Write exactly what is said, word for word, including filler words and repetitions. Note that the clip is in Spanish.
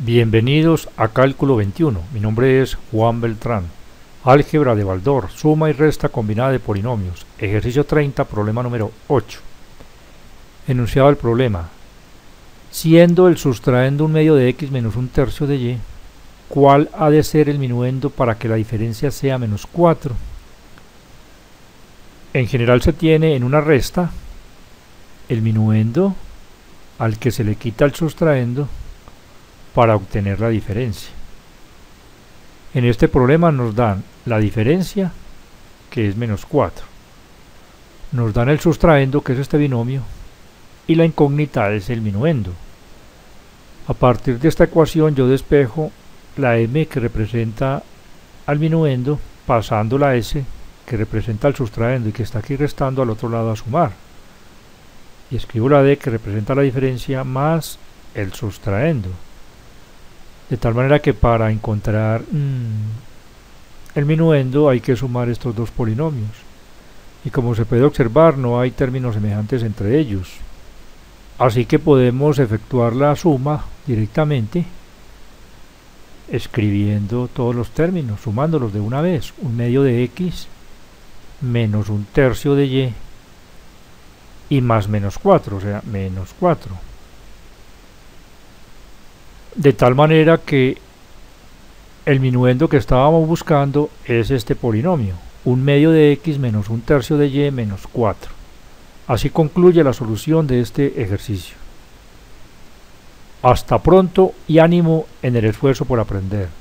Bienvenidos a Cálculo veintiuno. Mi nombre es Juan Beltrán. Álgebra de Baldor, suma y resta combinada de polinomios. Ejercicio treinta, problema número ocho. Enunciado del problema. Siendo el sustraendo un medio de x menos un tercio de y, ¿cuál ha de ser el minuendo para que la diferencia sea menos cuatro? En general se tiene en una resta el minuendo al que se le quita el sustraendo para obtener la diferencia. En este problema nos dan la diferencia, que es menos cuatro. Nos dan el sustraendo, que es este binomio, y la incógnita es el minuendo. A partir de esta ecuación yo despejo la m que representa al minuendo, pasando la s que representa al sustraendo y que está aquí restando al otro lado a sumar. Y escribo la d que representa la diferencia más el sustraendo. De tal manera que para encontrar mmm, el minuendo hay que sumar estos dos polinomios. Y como se puede observar, no hay términos semejantes entre ellos. Así que podemos efectuar la suma directamente escribiendo todos los términos, sumándolos de una vez. Un medio de x menos un tercio de y y más menos cuatro, o sea, menos cuatro. De tal manera que el minuendo que estábamos buscando es este polinomio, un medio de x menos un tercio de y menos cuatro. Así concluye la solución de este ejercicio. Hasta pronto y ánimo en el esfuerzo por aprender.